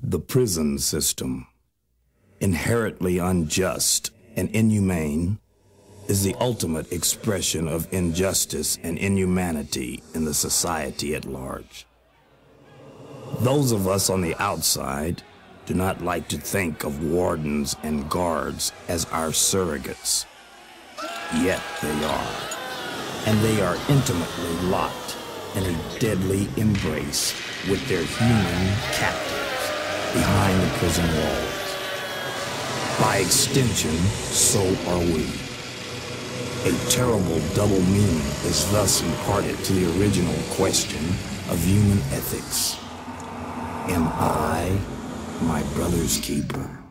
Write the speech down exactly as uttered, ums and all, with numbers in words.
The prison system, inherently unjust and inhumane, is the ultimate expression of injustice and inhumanity in the society at large. Those of us on the outside do not like to think of wardens and guards as our surrogates. Yet they are, and they are intimately locked in a deadly embrace with their human captives behind the prison walls. By extension, so are we. A terrible double meaning is thus imparted to the original question of human ethics. Am I my brother's keeper?